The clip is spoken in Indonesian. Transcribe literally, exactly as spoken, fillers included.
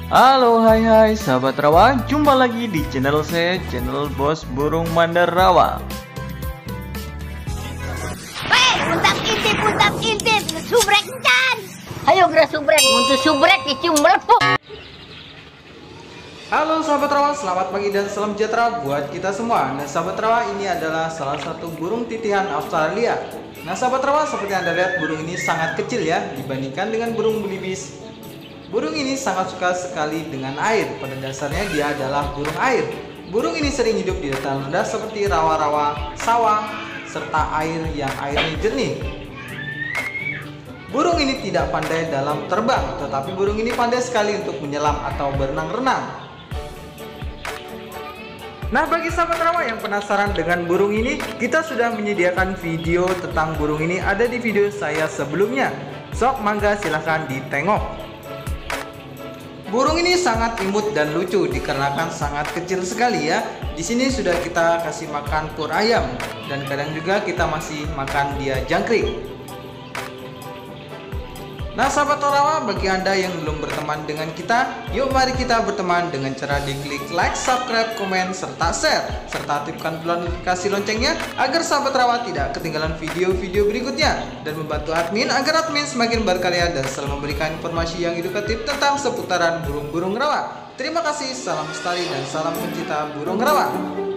Halo hai hai sahabat rawa, jumpa lagi di channel saya, channel Bos Burung Mandar Rawa. Hei, puntap intip, puntap intip, subrek encan. Ayo gerak subrek, untuk subrek dicium melepuk. Halo sahabat rawa, selamat pagi dan salam sejahtera buat kita semua. Nah sahabat rawa, ini adalah salah satu burung titihan Australia. Nah sahabat rawa, seperti Anda lihat, burung ini sangat kecil ya dibandingkan dengan burung belibis. Burung ini sangat suka sekali dengan air. Pada dasarnya dia adalah burung air. Burung ini sering hidup di dataran rendah seperti rawa-rawa, sawah, serta air yang airnya jernih. Burung ini tidak pandai dalam terbang, tetapi burung ini pandai sekali untuk menyelam atau berenang-renang. Nah, bagi sahabat rawa yang penasaran dengan burung ini, kita sudah menyediakan video tentang burung ini ada di video saya sebelumnya. Sok mangga silahkan ditengok. Burung ini sangat imut dan lucu dikarenakan sangat kecil sekali ya. Di sini sudah kita kasih makan pur ayam dan kadang juga kita masih makan dia jangkrik. Nah sahabat rawa, bagi Anda yang belum berteman dengan kita, yuk mari kita berteman dengan cara diklik like, subscribe, komen, serta share, serta aktifkan notifikasi loncengnya agar sahabat rawa tidak ketinggalan video-video berikutnya dan membantu admin agar admin semakin berkarya dan selalu memberikan informasi yang edukatif tentang seputaran burung-burung rawa. Terima kasih, salam lestari dan salam pencinta burung rawa.